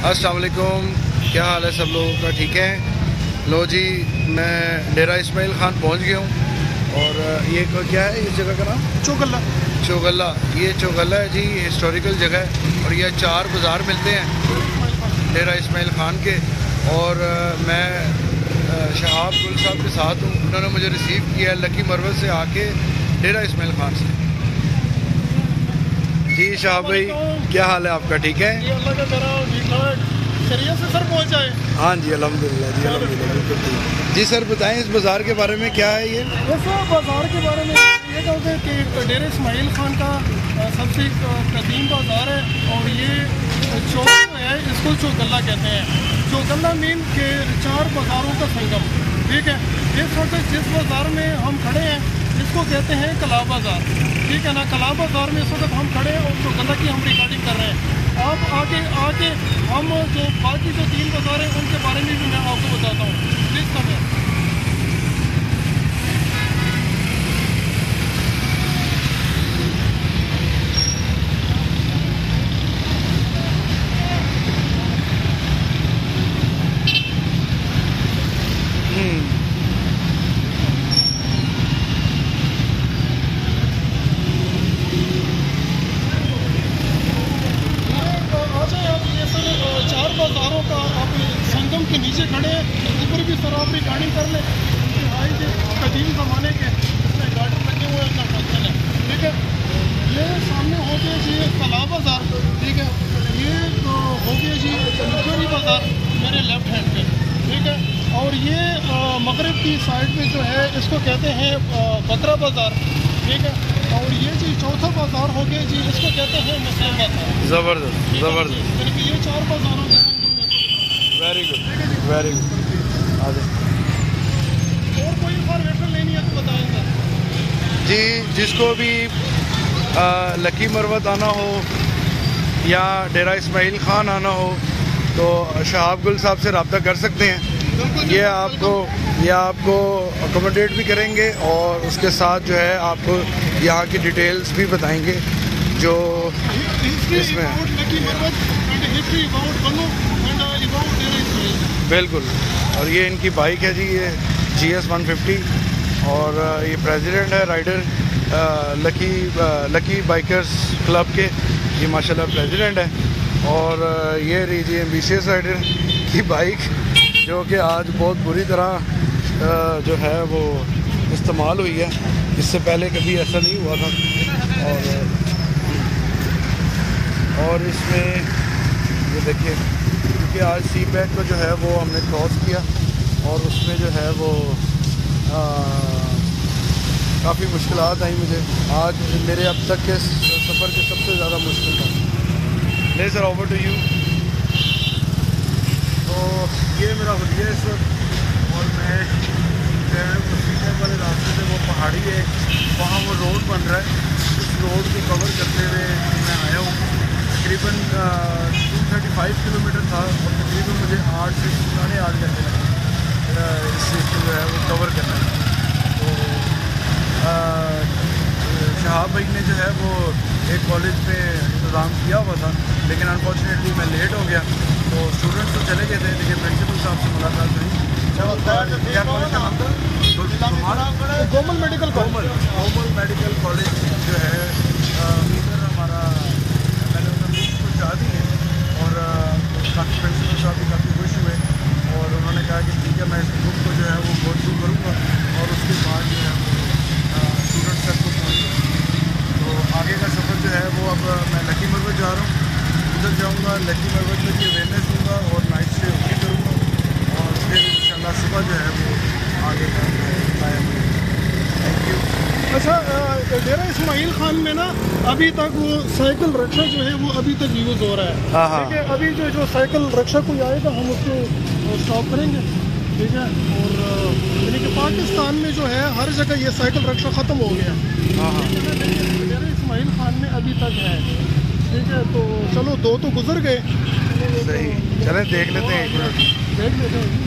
अस्सलाम वालेकुम, क्या हाल है सब लोगों का? ठीक है। लो जी, मैं डेरा इस्माइल खान पहुंच गया हूं। और ये क्या है इस जगह का नाम? चौगल्ला। चौगल्ला, ये चौगल्ला है जी, हिस्टोरिकल जगह है। और ये 4 बाज़ार मिलते हैं डेरा इस्माइल खान के। और मैं शहाब गुल साहब के साथ हूँ। उन्होंने मुझे रिसीव किया है लकी मरवत से आके, डेरा इस्माइल खान से। जी शहाब भाई, क्या हाल है आपका? ठीक है से सर पहुँचा है। हाँ जी, अल्हम्दुलिल्लाह जी, अल्हम्दुलिल्लाह, बिल्कुल ठीक। जी सर बताएं इस बाज़ार के बारे में, क्या है ये? वैसे बाज़ार के बारे में ये कहते हैं कि डेरा इस्माइल खान का सबसे कदीम बाज़ार है। और ये चौक जो है इसको चौगल्ला कहते हैं। चौगल्ला मीन के 4 बाज़ारों का संगम। ठीक है, इस वक्त जिस बाज़ार में हम खड़े हैं इसको कहते हैं कला बाज़ार। ठीक है ना, कला बाज़ार में इस वक्त हम खड़े हैं और चौगल्ला की हम रिकॉर्डिंग कर रहे हैं। आप आगे हम जो बाकी जो 3 बाज़ार हैं उनके बारे में भी मैं आपको बताता हूँ। प्लीज़ कम है। बाज़ारों का आप संगम के नीचे खड़े हैं, ऊपर भी सर आप रिकॉर्डिंग कर लें। कदीम ज़माने के इसमें गार्डन लगे हुए हैं, फंक्शन है। ठीक है, ये सामने हो गया जी कला बाज़ार। ठीक है, ये हो गया जी मुखरी बाज़ार मेरे लेफ्ट हैंड पे। ठीक है, और ये मगरब की साइड में जो है इसको कहते हैं बकरा बाज़ार। ठीक है, और ये जी चौथा बाज़ार हो गया जी, इसको कहते हैं मुस्लिम बाज़ार। ज़बरदस्त ज़बरदस्त, यानी कि ये 4 बाज़ारों के वेरी गुड वेरी गुड। और कोई इन्फॉर्मेशन लेनी है तो बताएंगे जी, जिसको भी लकी मरवत आना हो या डेरा इस्माइल खान आना हो तो शहाब गुल साहब से रब्ता कर सकते हैं। ये आपको अकोमोडेट भी करेंगे और उसके साथ जो है आपको यहाँ की डिटेल्स भी बताएंगे जो इसमें बिल्कुल। और ये इनकी बाइक है जी, ये GS 150। और ये प्रेसिडेंट है राइडर लकी बाइकर्स क्लब के, ये माशाल्लाह प्रेसिडेंट है। और ये रही जी एम्बिशियस राइडर की बाइक, जो कि आज बहुत बुरी तरह जो है वो इस्तेमाल हुई है। इससे पहले कभी ऐसा नहीं हुआ था। और इसमें ये देखिए, क्योंकि आज सी पैक को जो है वो हमने क्रॉस किया और उसमें जो है वो काफ़ी मुश्किलात आई मुझे। आज मेरे अब तक के सफ़र के सबसे ज़्यादा मुश्किल था। ले सर, ओवर टू यू। तो ये मेरा हुलिया इस वक्त, और मैं सीधे वाले रास्ते से, वो पहाड़ी है वहाँ वो रोड बन रहा है, उस रोड को कवर करते हुए मैं आया हूँ। तकरीबन 235 किलोमीटर था और तकरीबन मुझे 8 से 8.5 घंटे लगे इस चीज़ को जो है वो कवर करना है। तो शहाब भाई ने जो है वो एक कॉलेज में इंतज़ाम किया हुआ था, लेकिन अनफॉर्चुनेटली मैं लेट हो गया। तो स्टूडेंट्स तो चले गए थे, लेकिन प्रिंसिपल साहब से मुलाकात हुई। क्या कॉलेज का नाम था? गोमल मेडिकल कॉलेज जो है हमारा, मैंने उन्हें बुक्स पहुँचा दी है और काफ़ी प्रिंसिपल साहब भी काफ़ी खुश हुए। और उन्होंने कहा कि ठीक है, मैं इस बुक को जो है वो गो थ्रू करूँगा और उसके बाद जो है वो स्टूडेंट्स तक को पहुँचूँगा। तो आगे का सफ़र जो है वो अब मैं लकी मरवत जा रहा हूँ, उधर जाऊँगा, लकी मरवत में भी अवेयरनेस दूँगा और नाइट स्टे वहीं करूँगा। और फिर इंशाल्लाह सुबह जो है वो आगे का आया। Thank you. अच्छा, डेरा इस्माइल खान में ना अभी तक वो साइकिल रिक्शा जो है वो अभी तक यूज़ हो रहा है। हाँ हाँ। ठीक है, अभी जो साइकिल रिक्शा कोई आएगा हम उसको स्टॉप करेंगे। ठीक है, और यानी कि पाकिस्तान में जो है हर जगह ये साइकिल रिक्शा ख़त्म हो गया। हाँ हाँ। डेरा इस्माइल खान में अभी तक है। ठीक है, तो चलो 2 तो गुजर गए, सही, चलें देख लेते हैं, एक मिनट देख लेते हैं।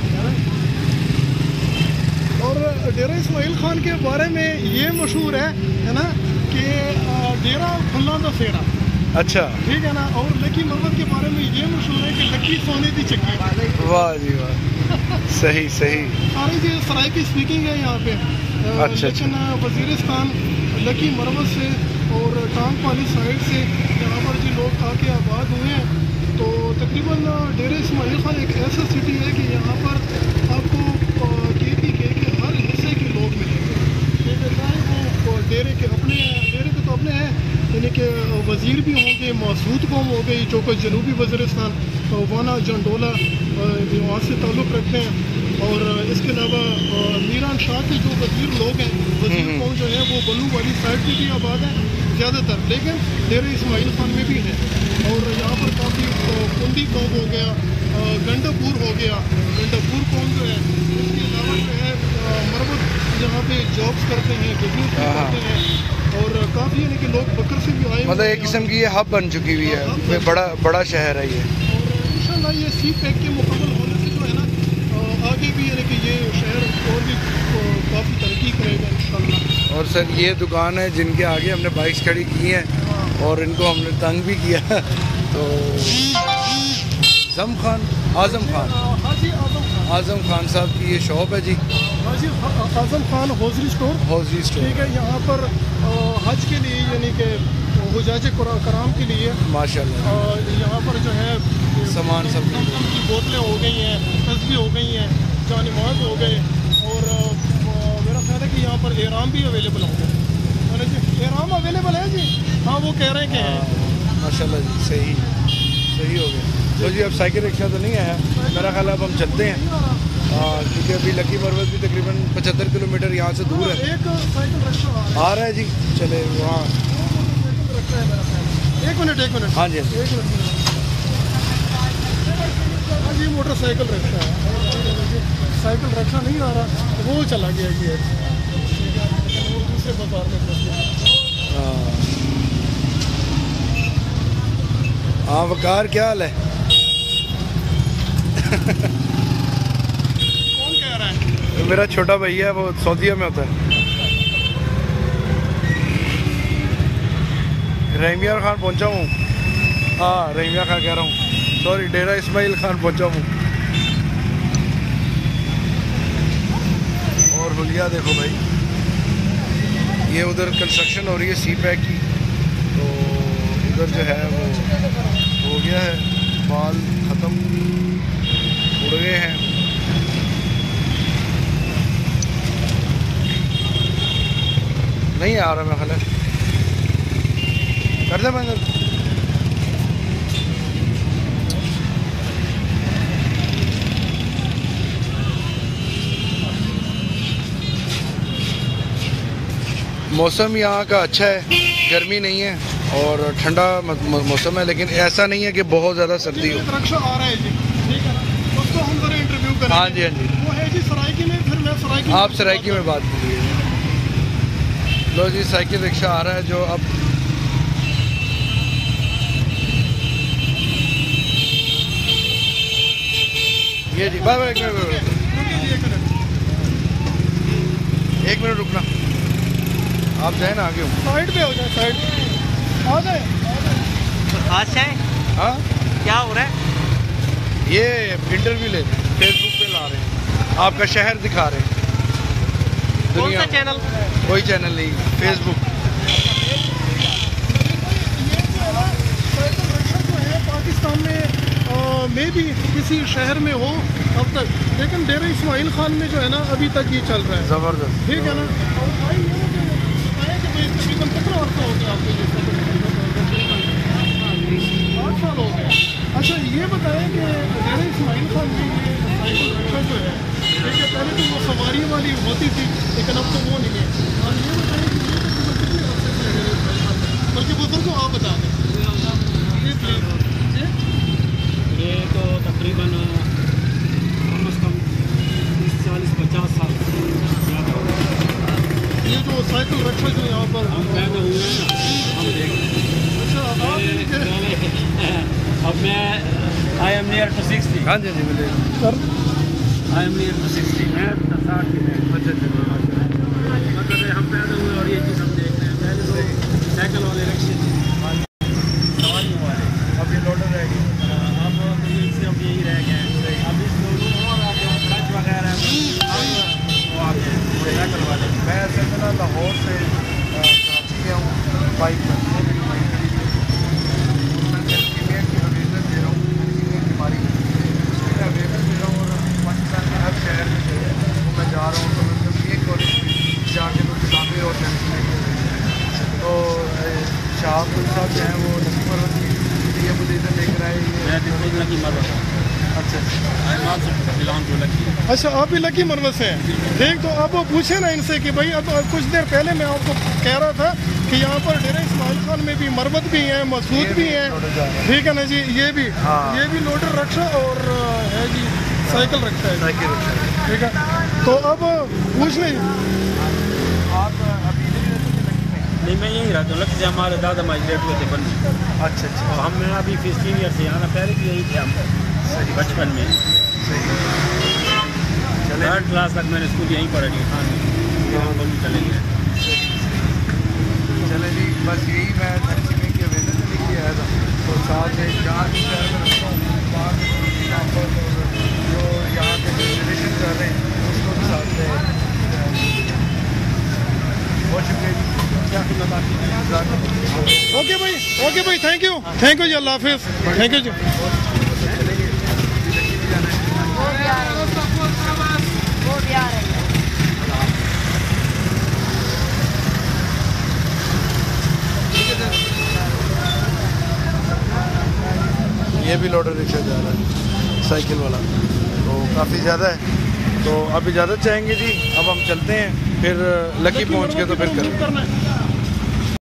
और डेरा इस्माइल खान के बारे में ये मशहूर है ना कि डेरा खुला दा फेरा। अच्छा, ठीक है ना। और लकी मरवत के बारे में ये मशहूर है कि चक्की सोने की चक्की। वाह जी वाह, सही सही। सारी जी सराय की स्पीकिंग है यहाँ पे। अच्छा, लेकिन वज़ीरिस्तान लकी मरवत से और टांग पानी साइड से यहाँ पर जी लोग आके आबाद हुए हैं। तो तकरीबन डेरा इस्माइल खान एक ऐसा सिटी है कि यहाँ पर आपको के हर हिस्से के लोग मिलेंगे। चाहे वो डेरे के अपने हैं, डेरे के तो अपने हैं, यानी कि वज़ीर भी होंगे, मसूद कौम हो गई जो कि जनूबी वज़ीरिस्तान वाना जंडोला वहाँ से ताल्लुक़ रखते हैं। और इसके अलावा मीरान शाह के जो वज़ीर लोग हैं, वज़ीर कौम जो है वो बन्नू वाली साइड पे भी आबाद है ज़्यादातर, लेकिन डेरा इस्माइल खान में भी है। और यहाँ पर काफ़ी कुंडी कौम हो गया, गंडापुर हो गया, गंडापुर कौम जो है। इसके अलावा जो है मरवत जहाँ पे जॉब्स करते हैं, बिजनेस करते हैं, और काफ़ी यानी कि लोग बकर से भी आए, मतलब एक किस्म की ये हब बन चुकी हुई है, बड़ा शहर है ये। और इंशाल्लाह ये सी पैक के मुकम्मल होने से जो है ना आगे भी यानी कि ये शहर और भी काफ़ी तरक्की करेगा इंशाल्लाह। और सर ये दुकान है जिनके आगे हमने बाइक्स खड़ी की हैं और इनको हमने तंग भी किया। तो आज़म खान हाजी आज़म खान साहब की ये शॉप है जी, हाजी आज़म खान हौजरी स्टोर। ठीक है, यहाँ पर हज के लिए यानी कि हुजाज कराम के लिए माशाल्लाह यहाँ पर जो है सामान सब की बोतलें हो गई हैं, तस्बीह हो गई हैं, जानिमात हो गए, और मेरा ख्याल है कि यहाँ पर एहराम भी अवेलेबल होंगे। अरे जी एहराम अवेलेबल है जी, हाँ वो कह रहे हैं कि है। माशाल्लाह जी, सही हो गया। तो जी अब साइकिल रिक्शा तो नहीं आया, मेरा ख्याल है अब हम चलते हैं, क्योंकि अभी लकी मरवत भी तकरीबन 75 किलोमीटर यहाँ से दूर है। एक साइकिल रिक्शा आ रहा है जी, चले वहाँ। एक मिनट हाँ जी, एक मिनट। हाँ जी मोटरसाइकिल रिक्शा है, साइकिल रिक्शा नहीं आ रहा, वो चला गया ये वो दूसरे बाजार में। हाँ वकार, क्या हाल है? कौन कह रहा है? मेरा छोटा भैया है, वो सऊदीया में होता है। रहीमिया खान पहुंचा हूँ, हाँ रहीमिया खान कह रहा हूँ, सॉरी डेरा इस्माइल खान पहुंचा हूँ। और हुलिया देखो भाई, ये उधर कंस्ट्रक्शन हो रही है सी पैक की, तो उधर जो है वो हो गया है, बाल ख़त्म उड़ गए हैं। नहीं आ रहा मैं ख्याल कर दे मैं मौसम यहाँ का अच्छा है, गर्मी नहीं है और ठंडा मौसम है, लेकिन ऐसा नहीं है कि बहुत ज़्यादा सर्दी हो। रिक्शा आ रहा है जी, ठीक है, उसको हम जरा इंटरव्यू करेंगे। हाँ जी, वो है जी सराइकी में, फिर मैं सराइकी आप सराइकी में बात कीजिए। लो जी साइकिल रिक्शा आ रहा है जो अब ये जी बाय एक मिनट रुकना, आप जाए ना आगे हूँ। साइड पे हो जाए, साइड आ जाए। खास है हाँ क्या हो रहा है? ये इंटरव्यू ले फेसबुक पे ला रहे हैं, आपका शहर दिखा रहे हैं। कौन सा चैनल? कोई चैनल नहीं, फेसबुक। पाकिस्तान में भी किसी शहर में हो अब तक, लेकिन डेरा इस्माइल खान में जो है ना अभी तक ये चल रहा है। ज़बरदस्त, ठीक है ना। और भाई ये तकरीबन 15 वर्ष हो गया आपको, 8 साल हो गए। अच्छा ये बताएं कि डेरा इस्माइल खान में ये साइकिल रिक्शा जो है, ठीक है, पहले तो वो सवारी वाली होती थी, लेकिन अब तो वो नहीं है। और ये बताएं कि ये तकरीबन कितने अर्से से है, बल्कि बुजुर्ग को आप बता दें प्लीज़। ये तो तकरीबन कम से कम 40-50 साल ज़्यादा हो गया। ये जो साइकिल रिक्शा जो यहाँ पर हम पैदा हुए हैं ना, हम देखते हैं। अच्छा अब मैं आई एम नियर टू 60। हाँ जी मिले sir, I am near to 60। मैं 60 की है। अच्छा मतलब हम पैदा हुए और ये चीज़ हम देख रहे हैं। पहले तो साइकिल वाले रिक्शे सवारियों वाले, अब ये लोडर रहेगी। अब इससे अब लकी मरवत। अच्छा I am also belong to Lakki. अच्छा, आप भी लकी मरवत से हैं। ठीक, तो अब वो पूछे ना इनसे कि भाई अब कुछ देर पहले मैं आपको कह रहा था कि यहाँ पर डेरा इस्माइल खान में भी मरवत भी हैं, मसूद भी हैं, ठीक है ना जी। ये भी लोडर रक्षा और है जी साइकिल रखता है, साइकिल रक्षा है। ठीक है। तो अब पूछ लें, आप अभी नहीं रहते थे लकी में? नहीं, मैं यहीं रहता हूँ। लकी से हमारे दादा माइग्रेट हुए थे बन्नी। अच्छा अच्छा, और हम अभी 15 ईयर से आना, पहले भी यही थे हम बचपन में। सही। चले 3rd क्लास तक मैंने स्कूल यहीं पढ़ा जी खान में, फिर हम बन्नी चले गए। चले जी, बस यही मैं धनसिंह की अवेयरनेस के लिए आया था। तो साथ में जहाँ भी शहर में रहता हूँ वहाँ के यहाँ पर जो यहाँ के रिलेशन कर रहे हैं उसको भी साथ में। बहुत शुक्रिया जी। ओके भाई, थैंक यू जी, अल्लाह हाफिज़, थैंक यू जी। वो भी आ रही है। ये भी लोडर रिक्शा जा रहा है साइकिल वाला, तो काफ़ी ज़्यादा है। तो अब इजाज़त चाहेंगे जी, अब हम चलते हैं, फिर लकी पहुंच के तो फिर करें।